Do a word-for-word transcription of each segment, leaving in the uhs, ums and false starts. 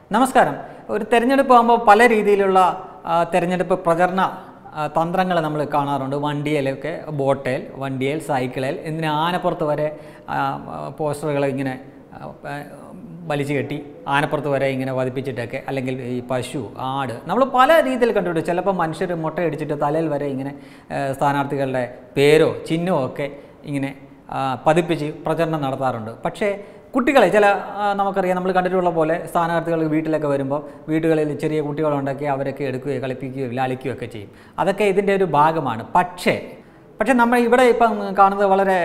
നമസ്കാരം. ഒരു തെരഞ്ഞെടുപ്പ് ആകുമ്പോൾ പല രീതിയിലുള്ള തെരഞ്ഞെടുപ്പ് പ്രചരണ തന്ത്രങ്ങൾ നമ്മൾ കാണാറുണ്ട്. വണ്ടിയിലൊക്കെ ബോട്ടേൽ, വണ്ടിയേൽ, സൈക്കിളേൽ, എന്തിന് ആനപ്പുറത്ത് വരെ പോസ്റ്ററുകൾ ഇങ്ങനെ വലിച്ചു കെട്ടി ആനപ്പുറത്ത് വരെ ഇങ്ങനെ വധിപ്പിച്ചിട്ടൊക്കെ, അല്ലെങ്കിൽ ഈ പശു, ആട്, നമ്മൾ പല രീതിയിൽ കണ്ടിട്ടുണ്ട്. ചിലപ്പോൾ മനുഷ്യർ മുട്ടയടിച്ചിട്ട് തലയിൽ വരെ ഇങ്ങനെ സ്ഥാനാർത്ഥികളുടെ പേരോ ചിഹ്നമോ ഒക്കെ ഇങ്ങനെ പതിപ്പിച്ച് പ്രചരണം നടത്താറുണ്ട്. പക്ഷേ കുട്ടികളെ ചില നമുക്കറിയാം, നമ്മൾ കണ്ടിട്ടുള്ള പോലെ സ്ഥാനാർത്ഥികൾ വീട്ടിലൊക്കെ വരുമ്പോൾ വീടുകളിൽ ചെറിയ കുട്ടികളുണ്ടാക്കി അവരൊക്കെ എടുക്കുകയോ കളിപ്പിക്കുകയോ ലാളിക്കുകയോ ഒക്കെ ചെയ്യും. അതൊക്കെ ഇതിൻ്റെ ഒരു ഭാഗമാണ്. പക്ഷേ പക്ഷേ നമ്മൾ ഇവിടെ ഇപ്പം കാണുന്നത് വളരെ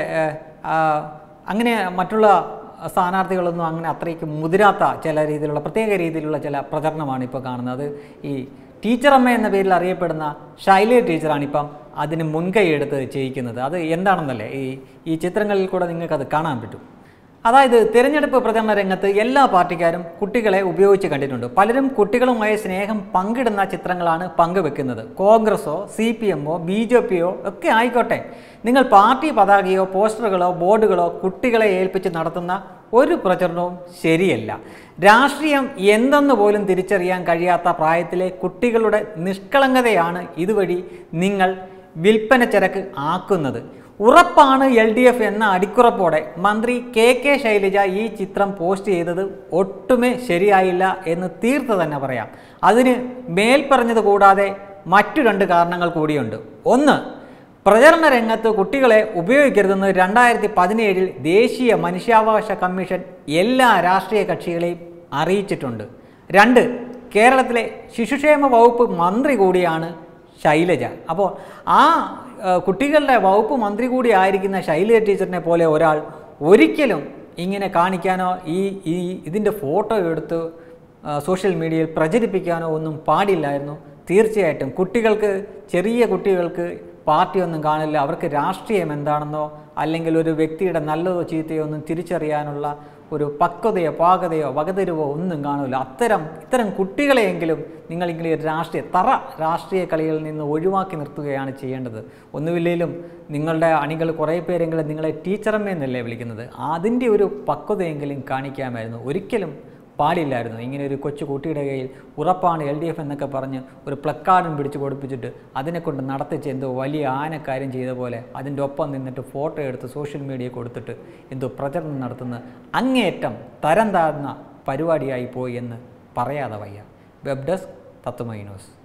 അങ്ങനെ മറ്റുള്ള സ്ഥാനാർത്ഥികളൊന്നും അങ്ങനെ അത്രയ്ക്ക് മുതിരാത്ത ചില രീതിയിലുള്ള പ്രത്യേക രീതിയിലുള്ള ചില പ്രചരണമാണ് ഇപ്പോൾ കാണുന്നത്. ഈ ടീച്ചറമ്മ എന്ന പേരിൽ അറിയപ്പെടുന്ന ഷൈലജ ടീച്ചറാണ് ഇപ്പം അതിന് മുൻകൈ എടുത്ത് ചെയ്യിക്കുന്നത്. അത് എന്താണെന്നല്ലേ ഈ ഈ ചിത്രങ്ങളിൽ കൂടെ നിങ്ങൾക്കത് കാണാൻ പറ്റും. അതായത് തിരഞ്ഞെടുപ്പ് പ്രചരണ രംഗത്ത് എല്ലാ പാർട്ടിക്കാരും കുട്ടികളെ ഉപയോഗിച്ച് കണ്ടിട്ടുണ്ട്. പലരും കുട്ടികളുമായി സ്നേഹം പങ്കിടുന്ന ചിത്രങ്ങളാണ് പങ്കുവെക്കുന്നത്. കോൺഗ്രസോ സി പി എമ്മോ ബി ജെ പിയോ ഒക്കെ ആയിക്കോട്ടെ, നിങ്ങൾ പാർട്ടി പതാകയോ പോസ്റ്ററുകളോ ബോർഡുകളോ കുട്ടികളെ ഏൽപ്പിച്ച് നടത്തുന്ന ഒരു പ്രചരണവും ശരിയല്ല. രാഷ്ട്രീയം എന്തെന്ന് പോലും തിരിച്ചറിയാൻ കഴിയാത്ത പ്രായത്തിലെ കുട്ടികളുടെ നിഷ്കളങ്കതയാണ് ഇതുവഴി നിങ്ങൾ വിൽപ്പന ചരക്ക് ആക്കുന്നത്. ഉറപ്പാണ് എൽ ഡി എഫ് എന്ന അടിക്കുറപ്പോടെ മന്ത്രി കെ കെ ശൈലജ ഈ ചിത്രം പോസ്റ്റ് ചെയ്തത് ഒട്ടുമേ ശരിയായില്ല എന്ന് തീർത്ത് തന്നെ പറയാം. അതിന് മേൽ പറഞ്ഞത് കൂടാതെ മറ്റു രണ്ട് കാരണങ്ങൾ കൂടിയുണ്ട്. ഒന്ന്, പ്രചരണ രംഗത്ത് കുട്ടികളെ ഉപയോഗിക്കരുതെന്ന് രണ്ടായിരത്തി പതിനേഴിൽ ദേശീയ മനുഷ്യാവകാശ കമ്മീഷൻ എല്ലാ രാഷ്ട്രീയ കക്ഷികളെയും അറിയിച്ചിട്ടുണ്ട്. രണ്ട്, കേരളത്തിലെ ശിശുക്ഷേമ വകുപ്പ് മന്ത്രി കൂടിയാണ് ശൈലജ. അപ്പോൾ ആ കുട്ടികളുടെ വകുപ്പ് മന്ത്രി കൂടി ആയിരിക്കുന്ന ശൈലജ ടീച്ചറിനെ പോലെ ഒരാൾ ഒരിക്കലും ഇങ്ങനെ കാണിക്കാനോ ഈ ഈ ഇതിൻ്റെ ഫോട്ടോ എടുത്ത് സോഷ്യൽ മീഡിയയിൽ പ്രചരിപ്പിക്കാനോ ഒന്നും പാടില്ലായിരുന്നു. തീർച്ചയായിട്ടും കുട്ടികൾക്ക്, ചെറിയ കുട്ടികൾക്ക് പാർട്ടിയൊന്നും കാണില്ല. അവർക്ക് രാഷ്ട്രീയം എന്താണെന്നോ അല്ലെങ്കിൽ ഒരു വ്യക്തിയുടെ നല്ലതോ ചീത്തയോ ഒന്നും തിരിച്ചറിയാനുള്ള ഒരു പക്വതയോ പാകതയോ വകതിരുവോ ഒന്നും കാണില്ല. അത്തരം ഇത്തരം കുട്ടികളെയെങ്കിലും നിങ്ങളിങ്ങനെ രാഷ്ട്രീയ തറ രാഷ്ട്രീയ കളികളിൽ നിന്ന് ഒഴിവാക്കി നിർത്തുകയാണ് ചെയ്യേണ്ടത്. ഒന്നുമില്ലെങ്കിലും നിങ്ങളുടെ അണികൾ കുറേ പേരെങ്കിലും നിങ്ങളെ ടീച്ചറമ്മയെന്നല്ലേ വിളിക്കുന്നത്. അതിൻ്റെ ഒരു പക്വതയെങ്കിലും കാണിക്കാമായിരുന്നു. ഒരിക്കലും പാടില്ലായിരുന്നു. ഇങ്ങനെ ഒരു കൊച്ചു കുട്ടിയുടെ കയ്യിൽ ഉറപ്പാണ് എൽ ഡി എഫ് എന്നൊക്കെ പറഞ്ഞ് ഒരു പ്ലക്കാർഡും പിടിച്ച് കൊടുപ്പിച്ചിട്ട് അതിനെക്കൊണ്ട് നടത്തിച്ച് എന്തോ വലിയ ആനക്കാര്യം ചെയ്ത പോലെ അതിൻ്റെ ഒപ്പം നിന്നിട്ട് ഫോട്ടോ എടുത്ത് സോഷ്യൽ മീഡിയ കൊടുത്തിട്ട് എന്തോ പ്രചരണം നടത്തുന്ന അങ്ങേയറ്റം തരം താഴ്ന്ന പരിപാടിയായി പോയി എന്ന് പറയാതെ വയ്യ. Web desk Tatwamayi news.